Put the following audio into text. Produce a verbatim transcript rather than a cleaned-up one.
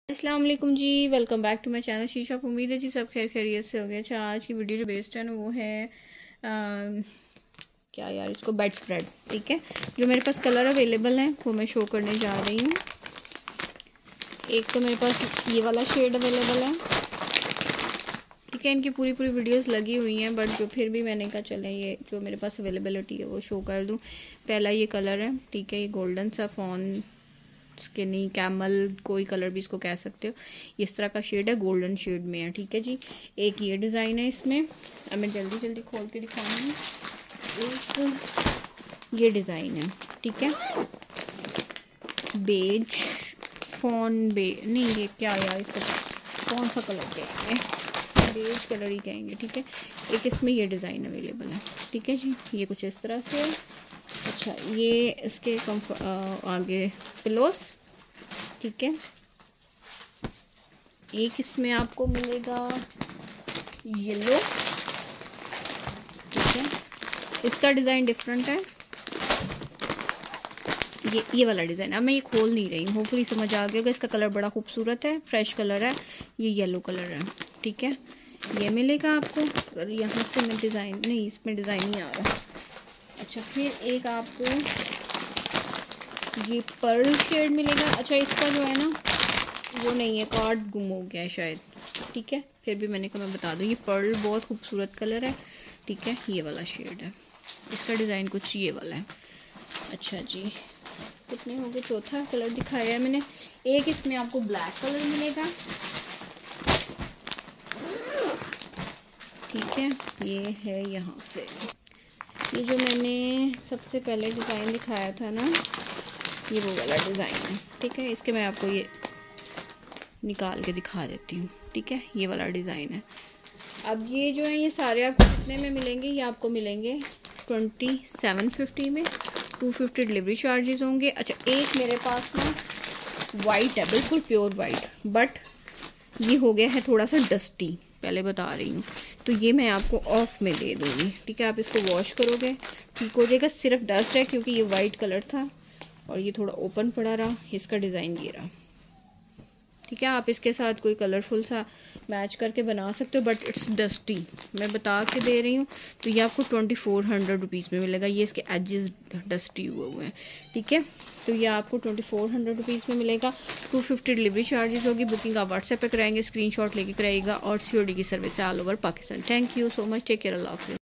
अस्सलाम वालेकुम जी, welcome back to my channel Sheesha. उम्मीद है जी सब खैर खैरियत से हो गया। अच्छा, आज की वीडियो जो बेस्ड है ना वो है आ, क्या यार इसको बेड स्प्रेड। ठीक है, जो मेरे पास कलर अवेलेबल हैं वो मैं शो करने जा रही हूँ। एक तो मेरे पास ये वाला शेड अवेलेबल है, ठीक है। इनकी पूरी पूरी वीडियोस लगी हुई हैं, बट जो फिर भी मैंने कहा चले ये जो मेरे पास अवेलेबिलिटी है वो शो कर दूँ। पहला ये कलर है, ठीक है। ये गोल्डन सा फॉन स्किनी कैमल, कोई कलर भी इसको कह सकते हो। इस तरह का शेड है, गोल्डन शेड में है, ठीक है जी। एक ये डिज़ाइन है इसमें, अब मैं जल्दी जल्दी खोल के दिखाऊंगी। एक ये डिज़ाइन है, ठीक है। बेज फॉन बे नहीं, ये क्या यार इसका कौन सा कलर कहेंगे, बेज कलर ही कहेंगे, ठीक है। एक इसमें ये डिज़ाइन अवेलेबल है, ठीक है जी। ये कुछ इस तरह से है। अच्छा, ये इसके कम्फ आगे पिलोस, ठीक है। एक इसमें आपको मिलेगा येलो, ठीक है। इसका डिज़ाइन डिफरेंट है, ये ये वाला डिज़ाइन। अब मैं ये खोल नहीं रही हूँ, होपफुली समझ आ गया होगा। इसका कलर बड़ा खूबसूरत है, फ्रेश कलर है, ये येलो कलर है, ठीक है। ये मिलेगा आपको। अगर यहाँ से मैं डिज़ाइन नहीं, इसमें डिज़ाइन नहीं आ रहा। अच्छा, फिर एक आपको ये पर्ल शेड मिलेगा। अच्छा, इसका जो है ना वो नहीं है, कार्ड गुम हो गया है शायद, ठीक है। फिर भी मैंने कहा मैं बता दूँ, ये पर्ल बहुत खूबसूरत कलर है, ठीक है। ये वाला शेड है, इसका डिज़ाइन कुछ ये वाला है। अच्छा जी, कितने हो गए? चौथा कलर दिखाया है मैंने। एक इसमें आपको ब्लैक कलर मिलेगा, ठीक है। ये है यहाँ से, ये जो मैंने सबसे पहले डिज़ाइन दिखाया था ना, ये वो वाला डिज़ाइन है, ठीक है। इसके मैं आपको ये निकाल के दिखा देती हूँ, ठीक है। ये वाला डिज़ाइन है। अब ये जो है ये सारे आपको कितने में मिलेंगे? ये आपको मिलेंगे ट्वेंटी सेवन फिफ्टी में। टू फिफ्टी डिलीवरी चार्जेस होंगे। अच्छा, एक मेरे पास ना वाइट है, बिल्कुल प्योर वाइट, बट ये हो गया है थोड़ा सा डस्टी, पहले बता रही हूँ। तो ये मैं आपको ऑफ में दे दूँगी, ठीक है। आप इसको वॉश करोगे, ठीक हो जाएगा। सिर्फ डस्ट है क्योंकि ये वाइट कलर था और ये थोड़ा ओपन पड़ा रहा। इसका डिज़ाइन ये रहा, ठीक है। आप इसके साथ कोई कलरफुल सा मैच करके बना सकते हो, बट इट्स डस्टी, मैं बता के दे रही हूँ। तो ये आपको ट्वेंटी फोर हंड्रेड रुपीज़ में मिलेगा। ये इसके एजेस डस्टी हुए हुए हैं, ठीक है। तो ये आपको ट्वेंटी फोर हंड्रेड रुपीज़ में मिलेगा। टू फिफ्टी डिलीवरी चार्जेस होगी। बुकिंग आप व्हाट्सएप पे कराएंगे, स्क्रीनशॉट लेके कराइएगा, और सी ओ डी की सर्विस है all over Pakistan. Thank you so much, take care, Allah हाफिज़।